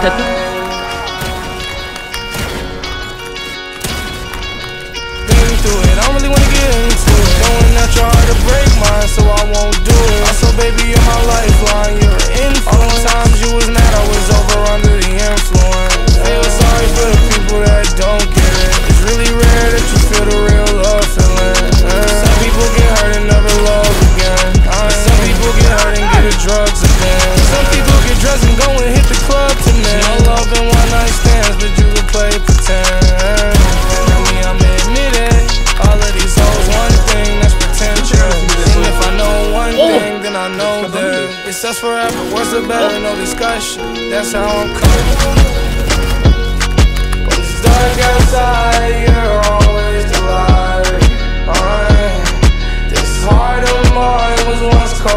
Through it, I don't really wanna get into it. Knowing that you're hard to break mine, so I won't do it. Also, baby, you're my lifeline, you're an influence. All the times you was mad, I was over under the influence. Feel sorry for the people that don't get it. It's really rare that you feel the real love feeling. Some people get hurt and never love again. Some people get hurt and get the drugs again. Some people get dressed and go and hit the club tonight. No love and one night stands, but you can play pretend. I'm admit it. All of these hoes, one thing that's potential. And if I know one thing, then I know that it's us forever, worse or better, no discussion. That's how I'm coming. When it's dark outside, you're always the light. This heart of mine was once cold.